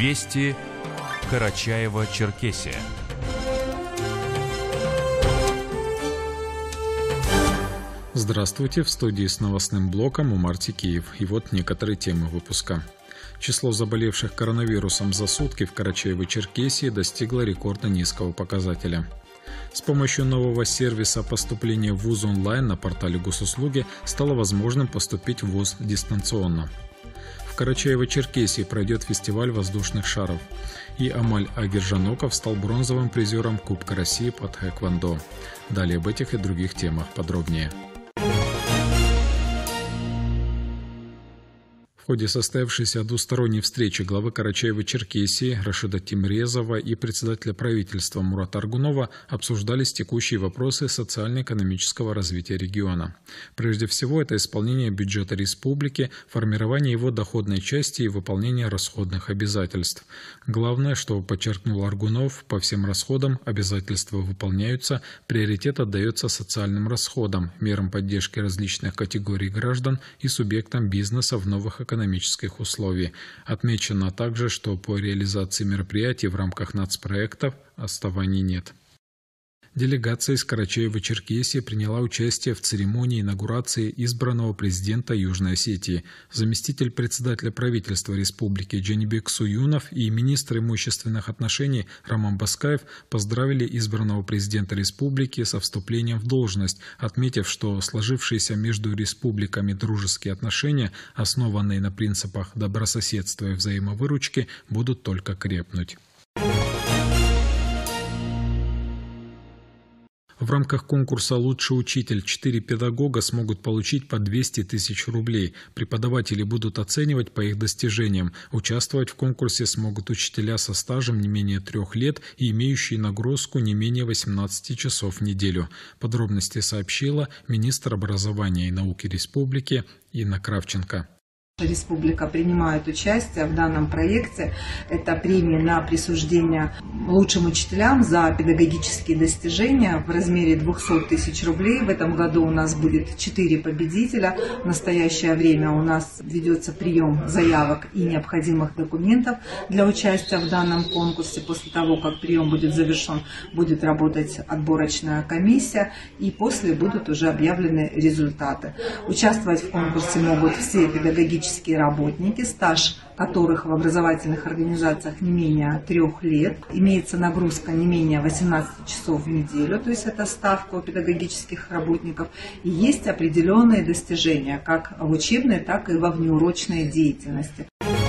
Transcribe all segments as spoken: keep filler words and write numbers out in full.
Вести Карачаево-Черкесия. Здравствуйте, в студии с новостным блоком Умар Тикеев. И вот некоторые темы выпуска. Число заболевших коронавирусом за сутки в Карачаево-Черкесии достигло рекордно низкого показателя. С помощью нового сервиса поступления в вуз онлайн на портале Госуслуги стало возможным поступить в вуз дистанционно. В Карачаево-Черкесии пройдет фестиваль воздушных шаров. И Амаль Агержаноков стал бронзовым призером Кубка России по тхэквондо. Далее об этих и других темах подробнее. В ходе состоявшейся двусторонней встречи главы Карачаево-Черкесии Рашида Тимрезова и председателя правительства Мурата Аргунова обсуждались текущие вопросы социально-экономического развития региона. Прежде всего, это исполнение бюджета республики, формирование его доходной части и выполнение расходных обязательств. Главное, что подчеркнул Аргунов, по всем расходам обязательства выполняются, приоритет отдается социальным расходам, мерам поддержки различных категорий граждан и субъектам бизнеса в новых экономических экономических условий. Отмечено также, что по реализации мероприятий в рамках нацпроектов отставаний нет. Делегация из Карачаево-Черкесии приняла участие в церемонии инаугурации избранного президента Южной Осетии. Заместитель председателя правительства республики Джанибек Суюнов и министр имущественных отношений Роман Баскаев поздравили избранного президента республики со вступлением в должность, отметив, что сложившиеся между республиками дружеские отношения, основанные на принципах добрососедства и взаимовыручки, будут только крепнуть. В рамках конкурса «Лучший учитель» четыре педагога смогут получить по двести тысяч рублей. Преподаватели будут оценивать по их достижениям. Участвовать в конкурсе смогут учителя со стажем не менее трех лет и имеющие нагрузку не менее восемнадцати часов в неделю. Подробности сообщила министр образования и науки республики Инна Кравченко. Республика принимает участие в данном проекте. Это премия на присуждение лучшим учителям за педагогические достижения в размере двухсот тысяч рублей. В этом году у нас будет четыре победителя. В настоящее время у нас ведется прием заявок и необходимых документов для участия в данном конкурсе. После того, как прием будет завершен, будет работать отборочная комиссия, и после будут уже объявлены результаты. Участвовать в конкурсе могут все педагогические работники, стаж которых в образовательных организациях не менее трех лет. Имеется нагрузка не менее восемнадцати часов в неделю, то есть это ставка у педагогических работников. И есть определенные достижения как в учебной, так и во внеурочной деятельности.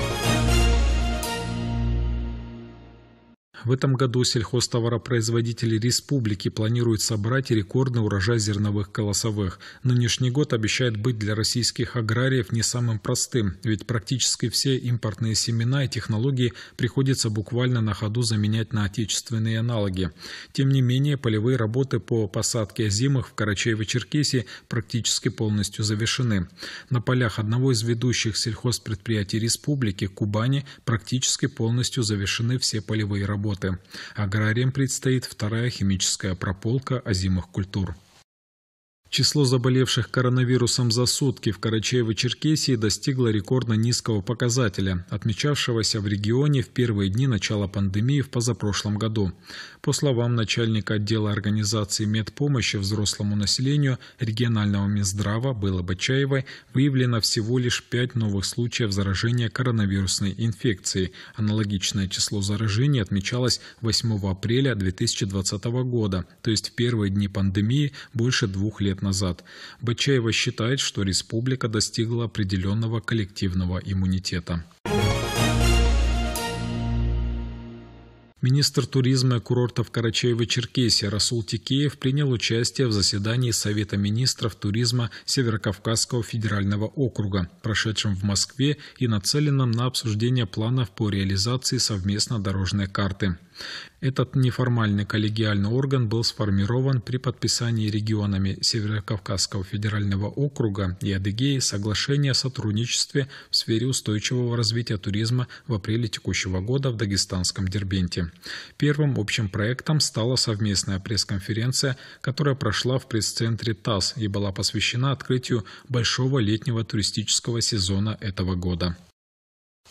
В этом году сельхозтоваропроизводители республики планируют собрать рекордный урожай зерновых колосовых. Нынешний год обещает быть для российских аграриев не самым простым, ведь практически все импортные семена и технологии приходится буквально на ходу заменять на отечественные аналоги. Тем не менее, полевые работы по посадке озимых в Карачаево-Черкесии практически полностью завершены. На полях одного из ведущих сельхозпредприятий республики, Кубани, практически полностью завершены все полевые работы. Аграриям предстоит вторая химическая прополка озимых культур. Число заболевших коронавирусом за сутки в Карачаево-Черкесии достигло рекордно низкого показателя, отмечавшегося в регионе в первые дни начала пандемии в позапрошлом году. По словам начальника отдела организации медпомощи взрослому населению регионального Минздрава Беллы Бачаевой, выявлено всего лишь пять новых случаев заражения коронавирусной инфекцией. Аналогичное число заражений отмечалось восьмого апреля две тысячи двадцатого года, то есть в первые дни пандемии больше двух лет назад. Бачаева считает, что республика достигла определенного коллективного иммунитета. Министр туризма и курортов Карачаево-Черкесии Расул Тикеев принял участие в заседании Совета министров туризма Северокавказского федерального округа, прошедшем в Москве и нацеленном на обсуждение планов по реализации совместно дорожной карты. Этот неформальный коллегиальный орган был сформирован при подписании регионами Северокавказского федерального округа и Адыгеи соглашения о сотрудничестве в сфере устойчивого развития туризма в апреле текущего года в дагестанском Дербенте. Первым общим проектом стала совместная пресс-конференция, которая прошла в пресс-центре ТАСС и была посвящена открытию большого летнего туристического сезона этого года.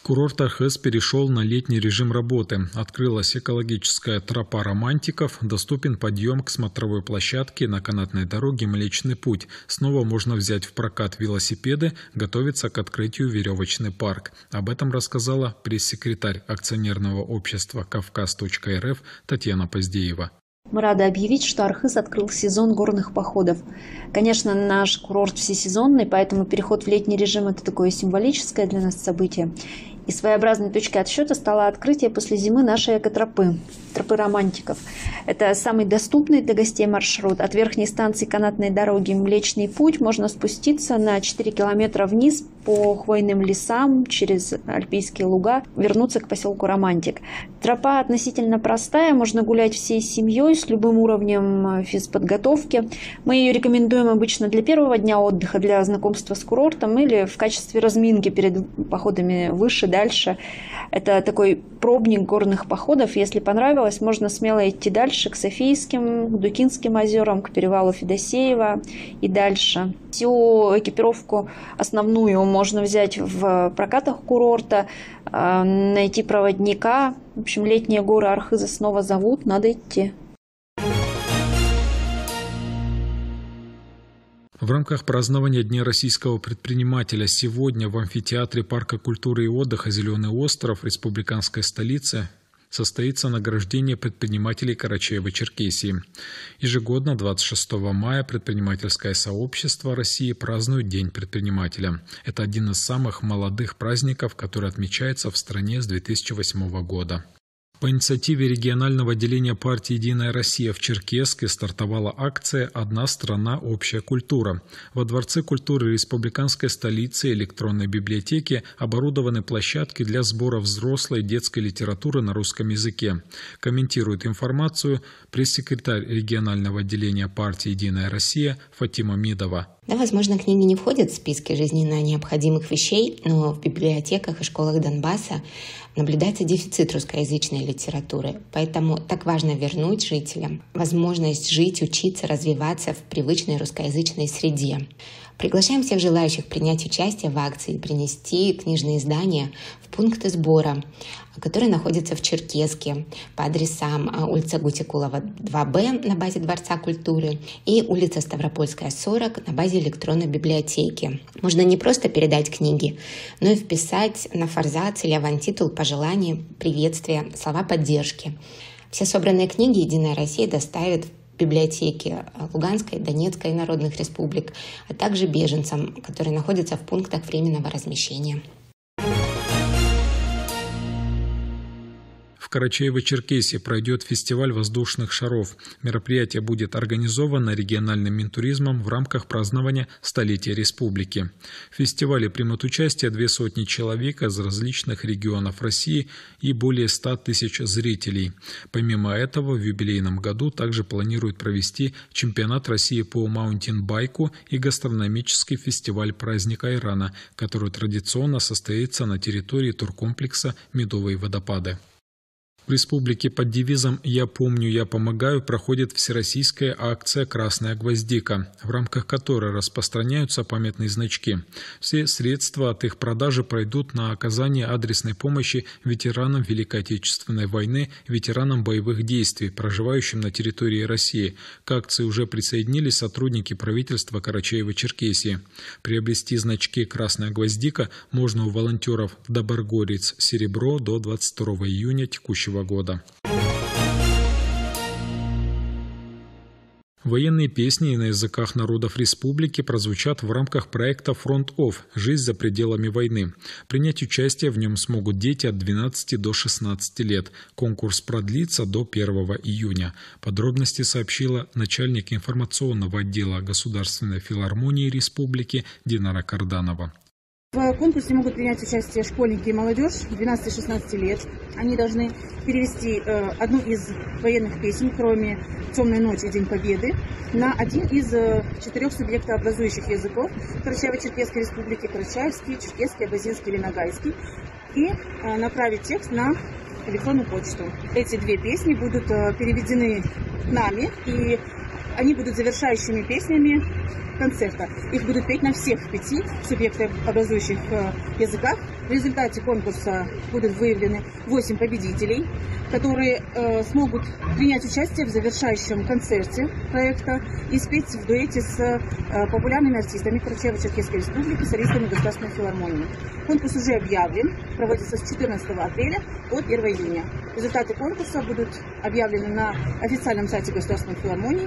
Курорт Архыз перешел на летний режим работы. Открылась экологическая тропа романтиков, доступен подъем к смотровой площадке на канатной дороге «Млечный путь». Снова можно взять в прокат велосипеды, готовится к открытию веревочный парк. Об этом рассказала пресс-секретарь акционерного общества «Кавказ.рф» Татьяна Поздеева. Мы рады объявить, что Архыз открыл сезон горных походов. Конечно, наш курорт всесезонный, поэтому переход в летний режим – это такое символическое для нас событие. И своеобразной точкой отсчета стало открытие после зимы нашей экотропы, тропы романтиков. Это самый доступный для гостей маршрут. От верхней станции канатной дороги «Млечный путь» можно спуститься на четыре километра вниз по хвойным лесам, через альпийские луга, вернуться к поселку Романтик. Тропа относительно простая, можно гулять всей семьей с любым уровнем физподготовки. Мы ее рекомендуем обычно для первого дня отдыха, для знакомства с курортом или в качестве разминки перед походами выше, дальше. Это такой пробник горных походов. Если понравилось, можно смело идти дальше к Софийским, к Дукинским озерам, к перевалу Федосеева и дальше. Всю экипировку основную можно взять в прокатах курорта, найти проводника. В общем, летние горы Архыза снова зовут, надо идти. В рамках празднования Дня российского предпринимателя сегодня в амфитеатре Парка культуры и отдыха «Зеленый остров» республиканской столицы состоится награждение предпринимателей Карачаево-Черкесии. Ежегодно двадцать шестого мая предпринимательское сообщество России празднует День предпринимателя. Это один из самых молодых праздников, который отмечается в стране с две тысячи восьмого года. По инициативе регионального отделения партии «Единая Россия» в Черкесске стартовала акция «Одна страна. Общая культура». Во Дворце культуры республиканской столицы электронной библиотеки оборудованы площадки для сбора взрослой и детской литературы на русском языке. Комментирует информацию пресс-секретарь регионального отделения партии «Единая Россия» Фатима Мидова. Да, возможно, книги не входят в списки жизненно необходимых вещей, но в библиотеках и школах Донбасса наблюдается дефицит русскоязычной литературы. Поэтому так важно вернуть жителям возможность жить, учиться, развиваться в привычной русскоязычной среде. Приглашаем всех желающих принять участие в акции и принести книжные издания в пункты сбора, которые находятся в Черкесске по адресам улица Гутикулова, два Б на базе Дворца культуры и улица Ставропольская, сорок на базе электронной библиотеки. Можно не просто передать книги, но и вписать на форзац или авантитул пожелания, приветствия, слова поддержки. Все собранные книги «Единая Россия» доставят в библиотеки Луганской, Донецкой народных республик, а также беженцам, которые находятся в пунктах временного размещения. В Карачаево-Черкесии пройдет фестиваль воздушных шаров. Мероприятие будет организовано региональным Минтуризмом в рамках празднования столетия республики. В фестивале примут участие две сотни человек из различных регионов России и более ста тысяч зрителей. Помимо этого, в юбилейном году также планируют провести чемпионат России по маунтинбайку и гастрономический фестиваль праздника Айрана, который традиционно состоится на территории туркомплекса «Медовые водопады». В республике под девизом «Я помню, я помогаю» проходит всероссийская акция «Красная гвоздика», в рамках которой распространяются памятные значки. Все средства от их продажи пройдут на оказание адресной помощи ветеранам Великой Отечественной войны, ветеранам боевых действий, проживающим на территории России. К акции уже присоединились сотрудники правительства Карачаево-Черкесии. Приобрести значки «Красная гвоздика» можно у волонтеров в Доброгорец, Серебро до двадцать второго июня текущего года. Военные песни на языках народов республики прозвучат в рамках проекта «Фронт-Офф. Жизнь за пределами войны». Принять участие в нем смогут дети от двенадцати до шестнадцати лет. Конкурс продлится до первого июня. Подробности сообщила начальник информационного отдела Государственной филармонии республики Динара Карданова. В конкурсе могут принять участие школьники и молодежь двенадцати-шестнадцати лет. Они должны перевести э, одну из военных песен, кроме «Темной ночи» и «День Победы», на один из э, четырех субъектообразующих языков Карачаево-Черкесской республики: карачаевский, черкесский, абазинский или ногайский, и э, направить текст на электронную почту. Эти две песни будут э, переведены нами, и Они будут завершающими песнями концерта. Их будут петь на всех пяти субъектообразующих языках. В результате конкурса будут выявлены восемь победителей, которые э, смогут принять участие в завершающем концерте проекта и спеть в дуэте с э, популярными артистами Карачаево-Черкесской республики, солистами Государственной филармонии. Конкурс уже объявлен, проводится с четырнадцатого апреля по первого июня. Результаты конкурса будут объявлены на официальном сайте Государственной филармонии.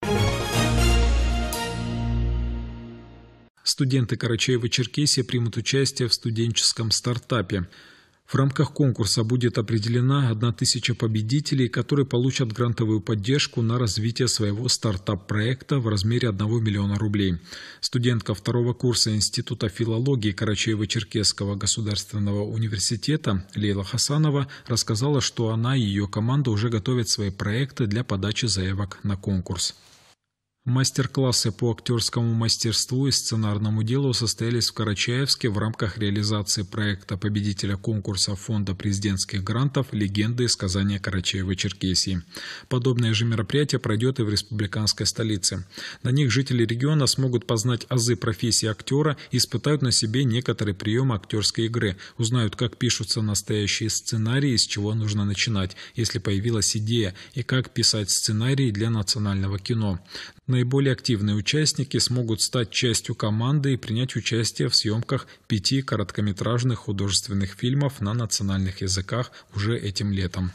Студенты Карачаево-Черкесии примут участие в студенческом стартапе. В рамках конкурса будет определена одна тысяча победителей, которые получат грантовую поддержку на развитие своего стартап-проекта в размере одного миллиона рублей. Студентка второго курса Института филологии Карачаево-Черкесского государственного университета Лейла Хасанова рассказала, что она и ее команда уже готовят свои проекты для подачи заявок на конкурс. Мастер-классы по актерскому мастерству и сценарному делу состоялись в Карачаевске в рамках реализации проекта победителя конкурса Фонда президентских грантов «Легенды и сказания Карачаево-Черкесии». Подобное же мероприятие пройдет и в республиканской столице. На них жители региона смогут познать азы профессии актера и испытают на себе некоторые приемы актерской игры, узнают, как пишутся настоящие сценарии, с чего нужно начинать, если появилась идея, и как писать сценарии для национального кино. Наиболее активные участники смогут стать частью команды и принять участие в съемках пяти короткометражных художественных фильмов на национальных языках уже этим летом.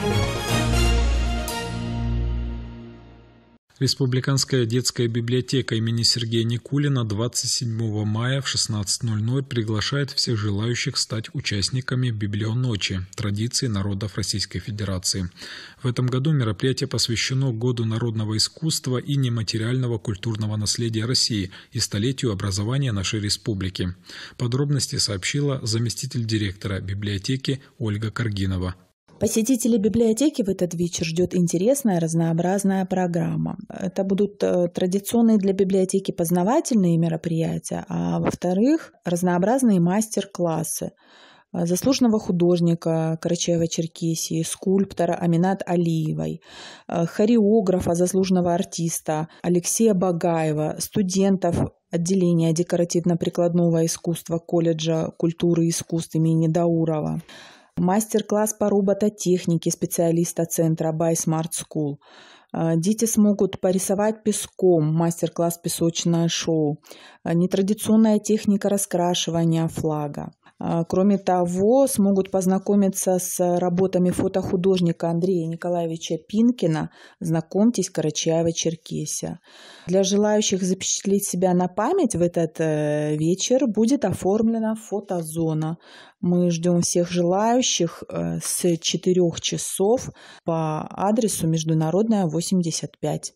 Республиканская детская библиотека имени Сергея Никулина двадцать седьмого мая в шестнадцать ноль ноль приглашает всех желающих стать участниками Библионочи – традиции народов Российской Федерации. В этом году мероприятие посвящено Году народного искусства и нематериального культурного наследия России и столетию образования нашей республики. Подробности сообщила заместитель директора библиотеки Ольга Каргинова. Посетителей библиотеки в этот вечер ждет интересная разнообразная программа. Это будут традиционные для библиотеки познавательные мероприятия, а во-вторых, разнообразные мастер-классы заслуженного художника Карачаево-Черкесии, скульптора Аминат Алиевой, хореографа, заслуженного артиста Алексея Багаева, студентов отделения декоративно-прикладного искусства колледжа культуры и искусств имени Даурова, мастер-класс по робототехнике специалиста центра Buy Smart School. Дети смогут порисовать песком, мастер-класс «Песочное шоу», нетрадиционная техника раскрашивания флага. Кроме того, смогут познакомиться с работами фотохудожника Андрея Николаевича Пинкина «Знакомьтесь, Карачаево-Черкесия». Для желающих запечатлеть себя на память в этот вечер будет оформлена фотозона. Мы ждем всех желающих с четырёх часов по адресу Международная, восемьдесят пять.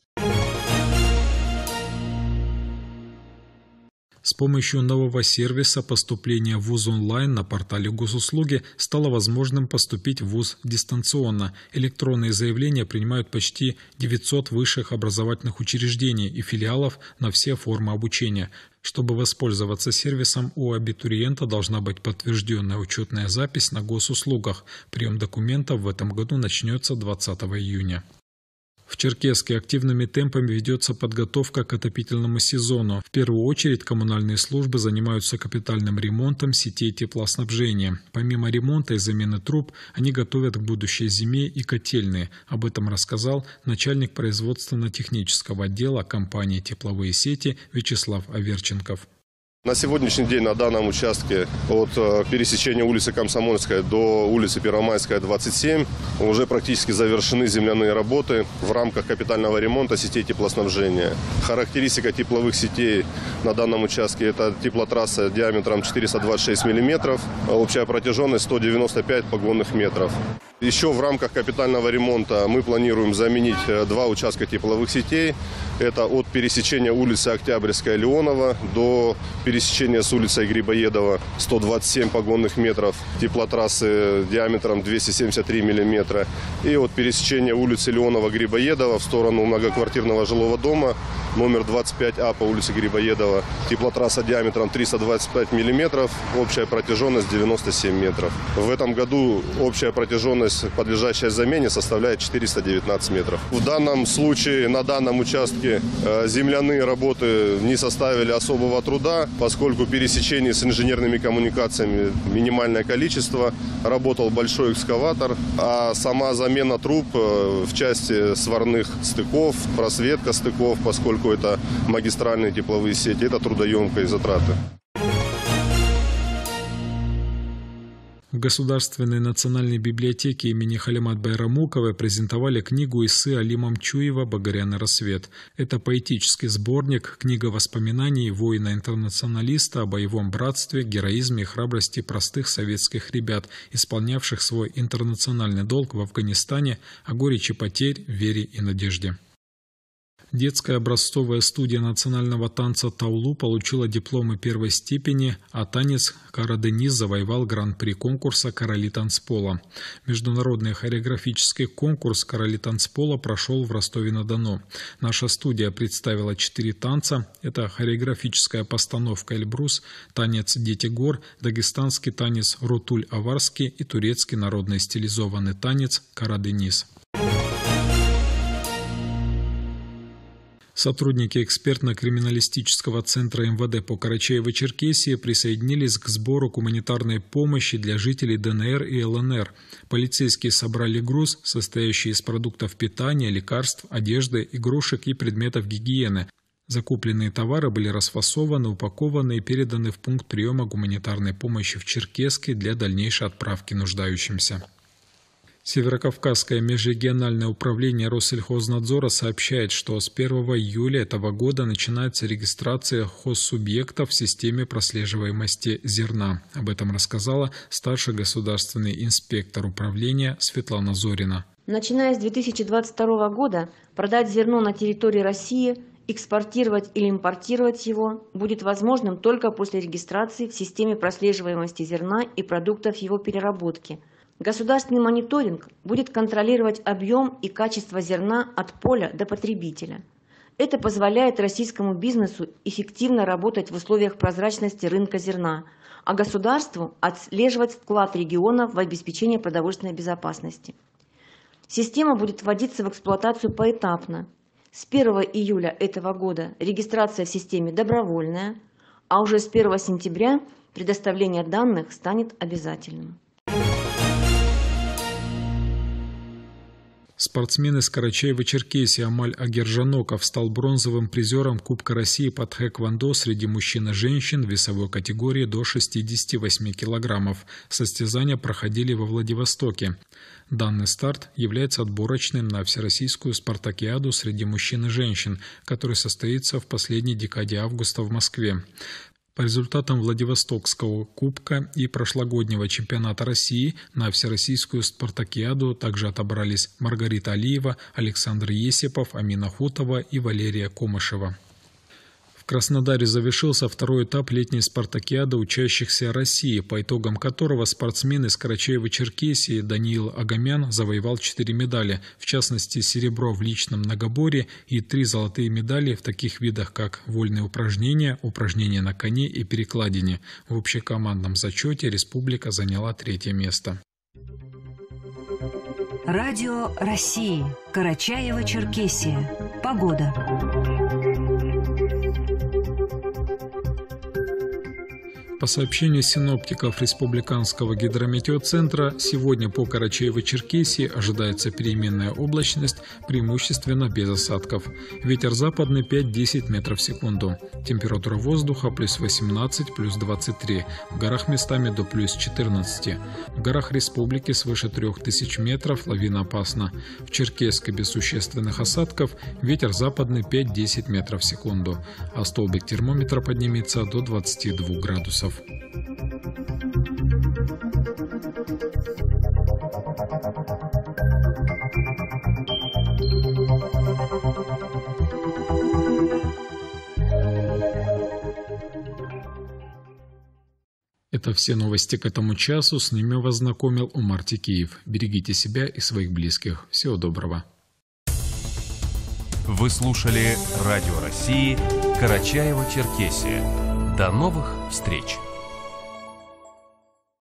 С помощью нового сервиса поступления в вуз онлайн на портале госуслуги стало возможным поступить в вуз дистанционно. Электронные заявления принимают почти девятьсот высших образовательных учреждений и филиалов на все формы обучения. Чтобы воспользоваться сервисом, у абитуриента должна быть подтвержденная учетная запись на госуслугах. Прием документов в этом году начнется двадцатого июня. В Черкесске активными темпами ведется подготовка к отопительному сезону. В первую очередь коммунальные службы занимаются капитальным ремонтом сетей теплоснабжения. Помимо ремонта и замены труб, они готовят к будущей зиме и котельные. Об этом рассказал начальник производственно-технического отдела компании «Тепловые сети» Вячеслав Аверченков. На сегодняшний день на данном участке от пересечения улицы Комсомольская до улицы Первомайская, двадцать семь, уже практически завершены земляные работы в рамках капитального ремонта сетей теплоснабжения. Характеристика тепловых сетей на данном участке – это теплотрасса диаметром четыреста двадцать шесть миллиметров, общая протяженность сто девяносто пять погонных метров. Еще в рамках капитального ремонта мы планируем заменить два участка тепловых сетей. Это от пересечения улицы Октябрьская, Леонова до пересечения с улицей Грибоедова, сто двадцать семь погонных метров, теплотрассы диаметром двести семьдесят три миллиметра. И от пересечения улицы Леонова, Грибоедова в сторону многоквартирного жилого дома номер двадцать пять А по улице Грибоедова. Теплотрасса диаметром триста двадцать пять миллиметров, общая протяженность девяносто семь метров. В этом году общая протяженность, подлежащая замене, составляет четыреста девятнадцать метров. В данном случае, на данном участке земляные работы не составили особого труда, поскольку пересечений с инженерными коммуникациями минимальное количество. Работал большой экскаватор, а сама замена труб в части сварных стыков, просветка стыков, поскольку это магистральные тепловые сети, это трудоемкие затраты. В Государственной национальной библиотеке имени Халимат Байрамуковой презентовали книгу эссе Али Мамчуева «Багряный рассвет». Это поэтический сборник, книга воспоминаний воина-интернационалиста о боевом братстве, героизме и храбрости простых советских ребят, исполнявших свой интернациональный долг в Афганистане, о горечи потерь, вере и надежде. Детская образцовая студия национального танца «Таулу» получила дипломы первой степени, а танец «Кара-Денис» завоевал гран-при конкурса «Короли танцпола». Международный хореографический конкурс «Короли танцпола» прошел в Ростове-на-Дону. Наша студия представила четыре танца. Это хореографическая постановка «Эльбрус», танец «Дети гор», дагестанский танец «Рутуль-Аварский» и турецкий народный стилизованный танец «Кара-Денис». Сотрудники экспертно-криминалистического центра эм вэ дэ по Карачаево-Черкесии присоединились к сбору гуманитарной помощи для жителей дэ эн эр и эл эн эр. Полицейские собрали груз, состоящий из продуктов питания, лекарств, одежды, игрушек и предметов гигиены. Закупленные товары были расфасованы, упакованы и переданы в пункт приема гуманитарной помощи в Черкесске для дальнейшей отправки нуждающимся. Северокавказское межрегиональное управление Россельхознадзора сообщает, что с первого июля этого года начинается регистрация хозсубъектов в системе прослеживаемости зерна. Об этом рассказала старший государственный инспектор управления Светлана Зорина. Начиная с две тысячи двадцать второго года продать зерно на территории России, экспортировать или импортировать его будет возможным только после регистрации в системе прослеживаемости зерна и продуктов его переработки. Государственный мониторинг будет контролировать объем и качество зерна от поля до потребителя. Это позволяет российскому бизнесу эффективно работать в условиях прозрачности рынка зерна, а государству отслеживать вклад регионов в обеспечение продовольственной безопасности. Система будет вводиться в эксплуатацию поэтапно. С первого июля этого года регистрация в системе добровольная, а уже с первого сентября предоставление данных станет обязательным. Спортсмен из Карачаево-Черкесии Амаль Агержаноков стал бронзовым призером Кубка России по тхэквондо среди мужчин и женщин в весовой категории до шестидесяти восьми килограммов. Состязания проходили во Владивостоке. Данный старт является отборочным на Всероссийскую спартакиаду среди мужчин и женщин, который состоится в последней декаде августа в Москве. По результатам Владивостокского кубка и прошлогоднего чемпионата России на Всероссийскую спартакиаду также отобрались Маргарита Алиева, Александр Есипов, Амина Хутова и Валерия Комышева. В Краснодаре завершился второй этап летней спартакиады учащихся России, по итогам которого спортсмен из Карачаево-Черкесии Даниил Агамян завоевал четыре медали, в частности серебро в личном многоборье и три золотые медали в таких видах, как вольные упражнения, упражнения на коне и перекладине. В общекомандном зачете республика заняла третье место. Радио России. Карачаево-Черкесия. Погода. По сообщению синоптиков Республиканского гидрометеоцентра, сегодня по Карачаево-Черкесии ожидается переменная облачность, преимущественно без осадков. Ветер западный пять-десять метров в секунду. Температура воздуха плюс восемнадцать, плюс двадцать три. В горах местами до плюс четырнадцати. В горах республики свыше трёх тысяч метров лавина опасна. В Черкесске без существенных осадков, ветер западный пять-десять метров в секунду. А столбик термометра поднимется до двадцати двух градусов. Это все новости к этому часу. С ними вас знакомил Умар Текеев. Берегите себя и своих близких. Всего доброго. Вы слушали Радио России Карачаево-Черкесия. До новых встреч!